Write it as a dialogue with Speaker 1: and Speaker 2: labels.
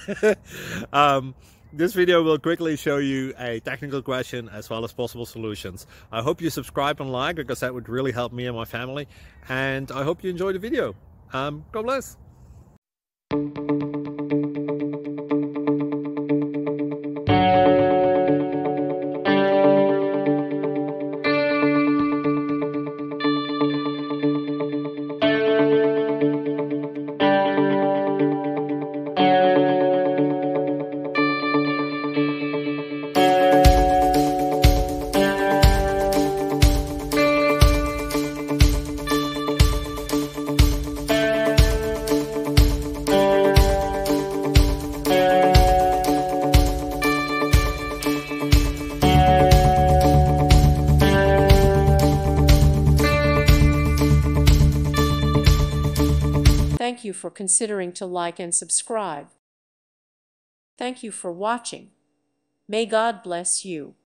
Speaker 1: This video will quickly show you a technical question as well as possible solutions. I hope you subscribe and like, because that would really help me and my family. And I hope you enjoy the video. God bless.
Speaker 2: Thank you for considering to like and subscribe. Thank you for watching. May God bless you.